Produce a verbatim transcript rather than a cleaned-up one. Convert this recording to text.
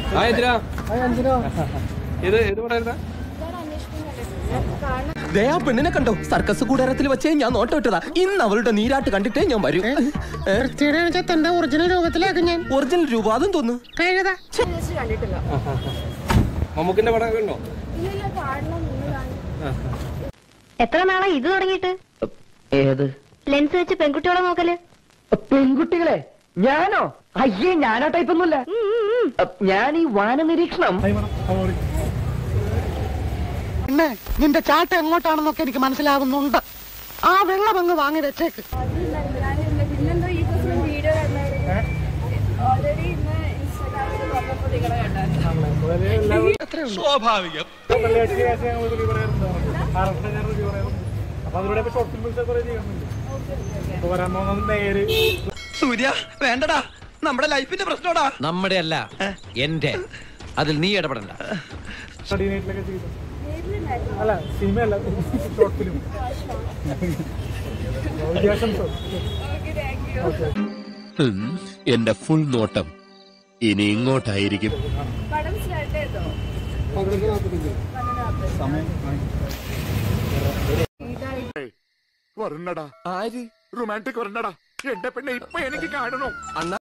ദയാ പെണ്ണിനെ കണ്ടോ? സർക്കസ് കൂടാരത്തിൽ വെച്ചേ ഞാൻ നോട്ട് വിട്ടതാ. ഇന്ന് അവളുടെ നീരാട്ട് കണ്ടിട്ടേ ഞാൻ വരൂ. ഒറിജിനൽ രൂപത്തിലാക്കും ഞാൻ. ഒറിജിനൽ രൂപം അതും തോന്നുന്നു. മമ്മൂക്കിന്റെ പടം കണ്ടോ? എത്ര നാളാ ഇത് തുടങ്ങിയിട്ട്? ഏത് ലെൻസ് വെച്ച് പെൺകുട്ടികളെ നോക്കല്? പെൺകുട്ടികളെ? ഞാനോ? അയ്യേ, ഞാനാ ടൈപ്പൊന്നുമില്ല. ഞാൻ ഈ വാന നിരീക്ഷണം. പിന്നെ നിന്റെ ചാട്ട എങ്ങോട്ടാണെന്നൊക്കെ എനിക്ക് മനസ്സിലാവുന്നുണ്ട്. ആ വെള്ളം അങ്ങ് വാങ്ങി വെച്ചേക്ക്. സ്വാഭാവികം. സൂര്യ വേണ്ടടാ, നമ്മുടെ ലൈഫിന്റെ പ്രശ്നോടാ. നമ്മുടെ അല്ല, എന്റെ. അതിൽ നീ ഇടപെടണ്ട. എന്റെ ഫുൾ നോട്ടം ഇനി ഇങ്ങോട്ടായിരിക്കും. വരണടാ, റൊമാൻറ്റിക് വരണടാ. എന്റെ പെണ്ണെ ഇപ്പൊ എനിക്ക് കാണണോ?